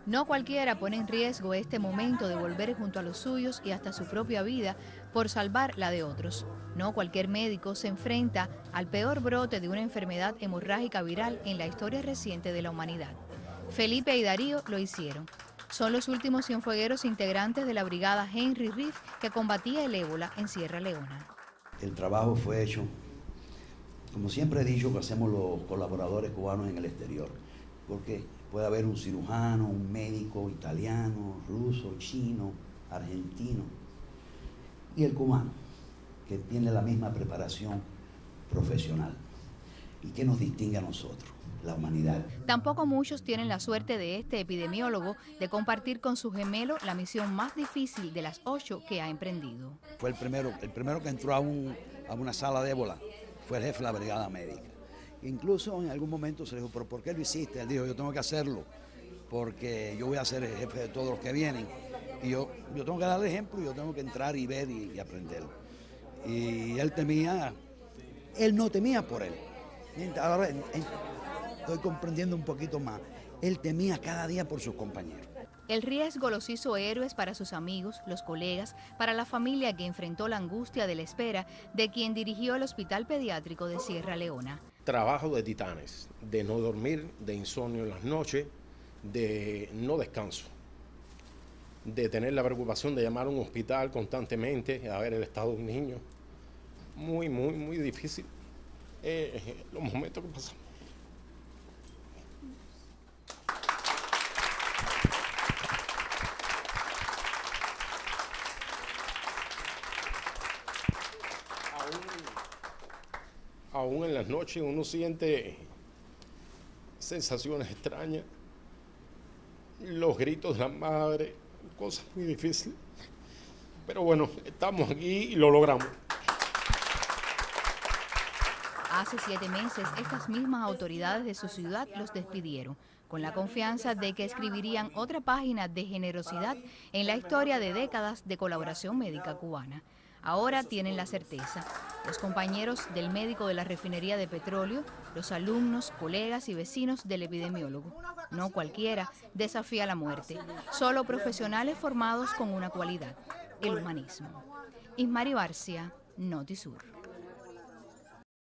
No cualquiera pone en riesgo este momento de volver junto a los suyos y hasta su propia vida por salvar la de otros. No cualquier médico se enfrenta al peor brote de una enfermedad hemorrágica viral en la historia reciente de la humanidad. Felipe y Darío lo hicieron. Son los últimos cienfuegueros integrantes de la brigada Henry Riff que combatía el ébola en Sierra Leona. El trabajo fue hecho, como siempre he dicho, que hacemos los colaboradores cubanos en el exterior, porque puede haber un cirujano, un médico italiano, ruso, chino, argentino, y el cubano, que tiene la misma preparación profesional. ¿Y qué nos distingue a nosotros? La humanidad. Tampoco muchos tienen la suerte de este epidemiólogo de compartir con su gemelo la misión más difícil de las 8 que ha emprendido. Fue el primero que entró a una sala de ébola, fue el jefe de la brigada médica. Incluso en algún momento se le dijo, ¿pero por qué lo hiciste? Él dijo, yo tengo que hacerlo, porque yo voy a ser el jefe de todos los que vienen. Y yo tengo que dar el ejemplo, y yo tengo que entrar y ver y aprender. Y él no temía por él. Ahora estoy comprendiendo un poquito más. Él temía cada día por sus compañeros. El riesgo los hizo héroes para sus amigos, los colegas, para la familia que enfrentó la angustia de la espera de quien dirigió el Hospital Pediátrico de Sierra Leona. Trabajo de titanes, de no dormir, de insomnio en las noches, de no descanso, de tener la preocupación de llamar a un hospital constantemente a ver el estado de un niño. Muy, muy, muy difícil los momentos que pasamos. Aún en las noches uno siente sensaciones extrañas, los gritos de la madre, cosas muy difíciles. Pero bueno, estamos aquí y lo logramos. Hace 7 meses, estas mismas autoridades de su ciudad los despidieron, con la confianza de que escribirían otra página de generosidad en la historia de décadas de colaboración médica cubana. Ahora tienen la certeza. Los compañeros del médico de la refinería de petróleo, los alumnos, colegas y vecinos del epidemiólogo. No cualquiera desafía la muerte, solo profesionales formados con una cualidad, el humanismo. Ismari Barcia, Notisur.